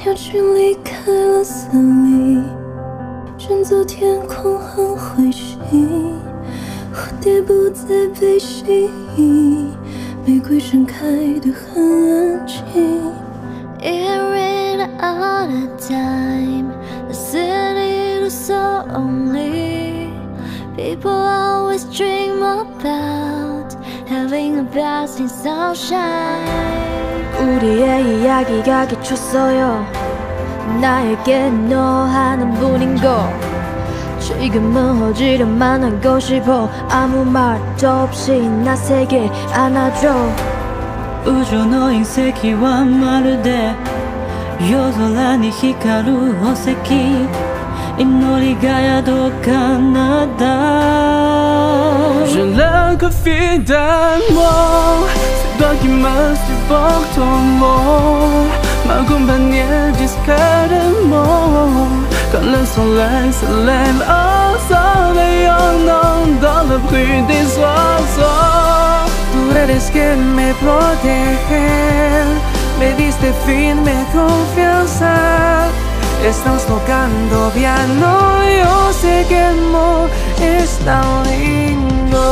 鸟群离开了森林，选择天空和彗星，蝴蝶不再被吸引，玫瑰盛开得很安静。It ran out of time, the city was so lonely. People always dream about having a blasting sunshine. 우리의 이야기가 기초어요. 나에게 너 하나뿐인 거. 지금은 허지려만 하고 싶어. 아무 말도 없이 나 세게 안아줘. 우주の隕石はまるで夜空に光る宝石。祈りが宿かなだ。 Je le confie d'un mot, c'est toi qui me supporte au mot. M'accompagner discrètement quand le soleil se lève en s'éveillant dans le bruit des oiseaux. Tú eres quien me protege, me diste firme confianza. Estás tocando piano, yo sé que el amor es tan lindo.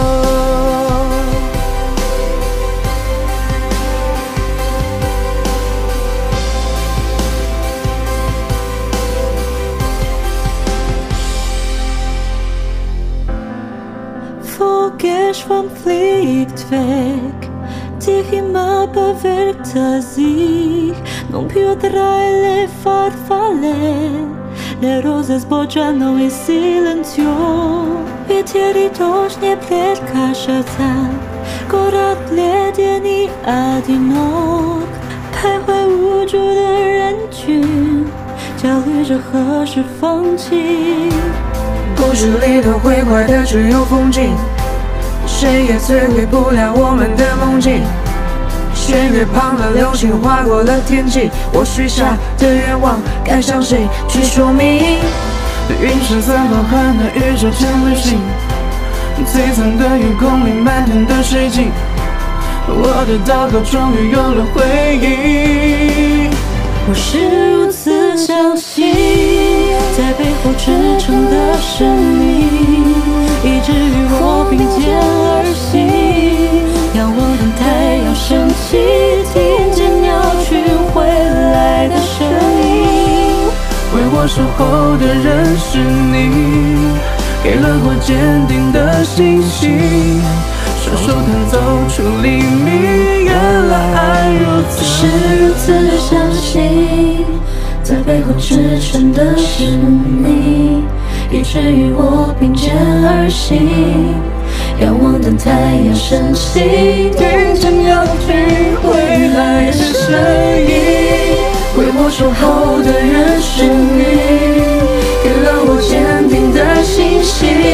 Foguetes van vliegt weg, tegen mapa werkt zich. Non più tra le farfalle, le rose sbocciano in silenzio. Ветер дождь не прекращается, город бледен и одинок. 徘徊无助的人群，焦虑着何时放弃。 故事里头会坏的只有风景，谁也摧毁不了我们的梦境。弦乐旁的流星划过了天际，我许下的愿望该向谁去说明？云层散发寒的宇宙间旅行，璀璨的夜空里满天的水晶，我的祷告终于有了回应。 我是如此相信，在背后支撑的是你，以至于我并肩而行，仰望等太阳升起，听见鸟群回来的声音。 为我守候的人是你，给了我坚定的信心，双手弹奏出黎明，原来爱如此。 是如此相信，在背后支撑的是你，以至于我并肩而行，仰望等太阳升起， 听见鸟群回来的声音。为我守候的人是你，给了我坚定的信心。